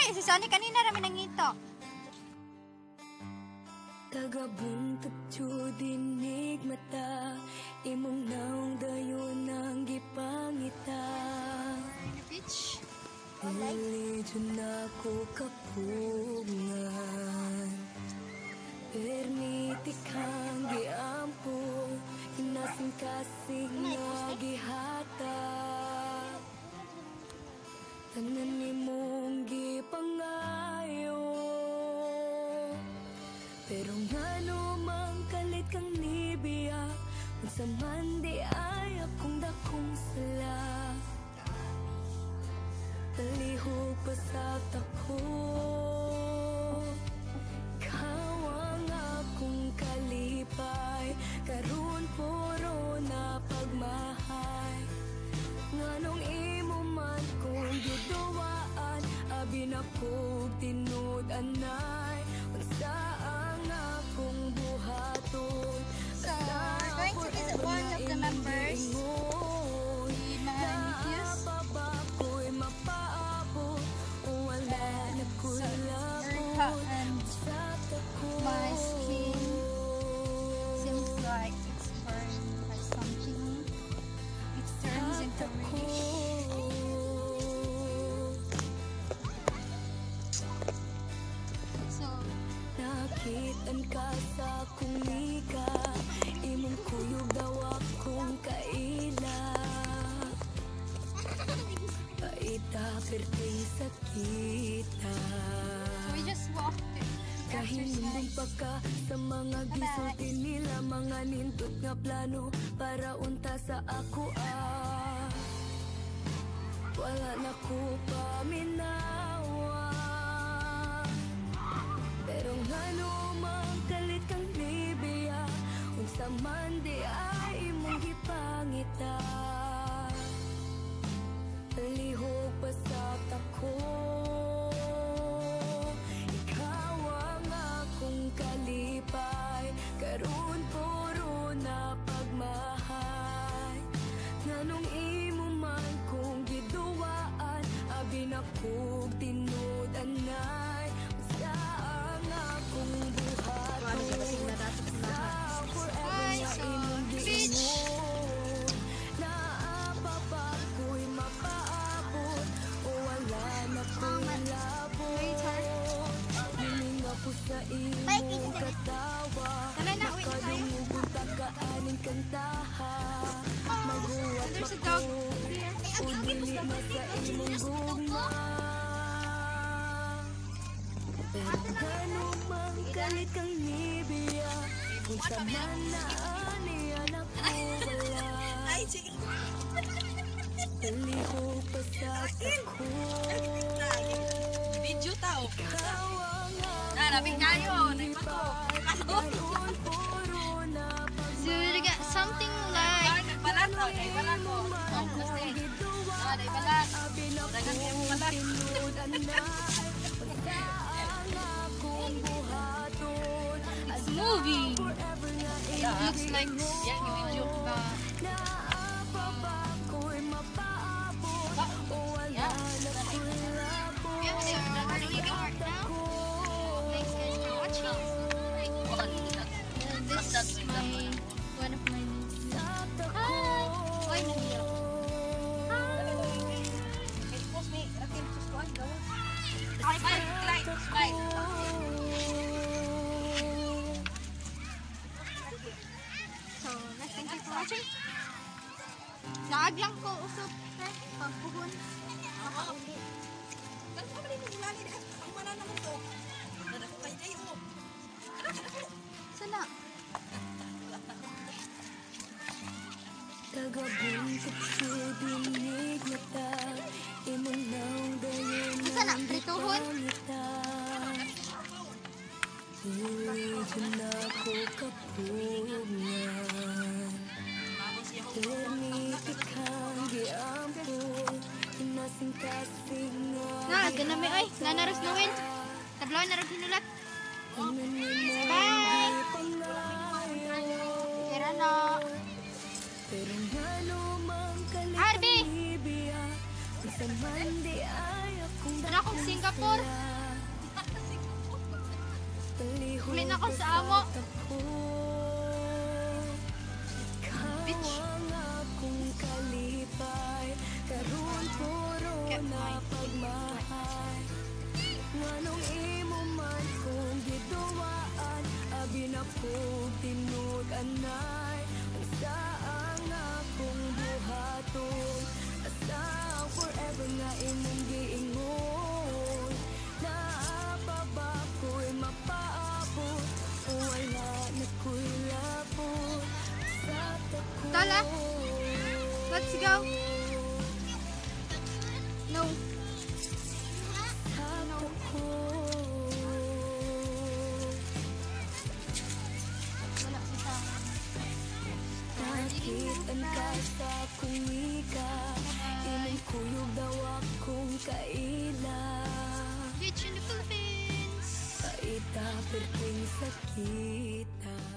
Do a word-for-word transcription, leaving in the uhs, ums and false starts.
Ay, si Sonny kanina rami nangito. Tagabuntag dinig mata, imong naong dayon ang gipangita. Bitch. Dili dyan ako kapungan, permiti kang giampo, inasing-kasing nga gihata. Tanan ni mong gipangayo, pero nga lumang kalit kang nibiya, kung sa mandi ay akong dakong sala. Talihog pa sa tako, ikaw ang akong kalipay, karon puro na pagmahay. Nganong imo man kung giduwaan, abi na kog tinud anay, unsa ang akong buhaton. So, we're going to visit one of the members. Si mga nephews. So, Erica and my skin seems like it's burned by something. It turns into reddish. So, nakitan ka sa kumika, imong kuyog daw akong kaila. Paita perting sakita, so we just walked to kahinumbong pa ka sa mga gisulti nila, mga nindot nga plano para unta sa ako ah. Wala na ko paminawa, pero nga lumang kalit kang libiya, unsa man di ay imong gipangita. Palihog pa sa tako, ikaw ang akong kalipay, karon puro na pagmahay. Nganong imo man kung giduwaan, abi na kog tinud anay, unsa ang akong buhaton. Sa forever na imong giingon. Sa imong katawa, makadungog takaaning kantaha, maguwat mako, o dili na sa imong gugma. Pero ganun mang galit kang nibiya, kung sa man na aniyan ako wala. Talihog pa sa tako, video tao. ikaw ang Ah, labing kayo. Nagpato. So we got something like Nagbalat o. Nagbalat o. Ah, nagbalat. Dagan kayo balat. it's moving. It looks like Yan yung video. yeah. Yeah, so we're leaving right now. Thanks guys for watching. And this is my one of my nieces. Hi. Why nandito? Hi. Smile. Smile. So, let's thank you for watching. Laag lang ko usap. Eh, pagpuhon. Makauli. Sana. Tagabuntag dinig mata, imong naong dayon Sana, prituhon. Dili dyan ako kapungan, permiti kang giampo, inasing-kasing nga Na, ganami ay. Nanaros na win. Tablaw na rin hinulat. Bye! Tira na. Pero nga lumang kalit Arby! ang ibig, kung sa mandi ay akong Anak akong Singapore. Uli na ako sa amo. Bitch. Kung kalipay karon puro na pagmahal nganong imo man kung giduwaan abi na po tinud anay ang saang akong buhaton asa ang forever nga imong giingon naababa ko'y mapaabot wala na ko'y labot sa tako. Tala. Let's go. No. No. Wala si Sama. Nakitan ka sa kumika Inang kuyog daw akong kaila Beach in the Philippines. Kaita perting sakita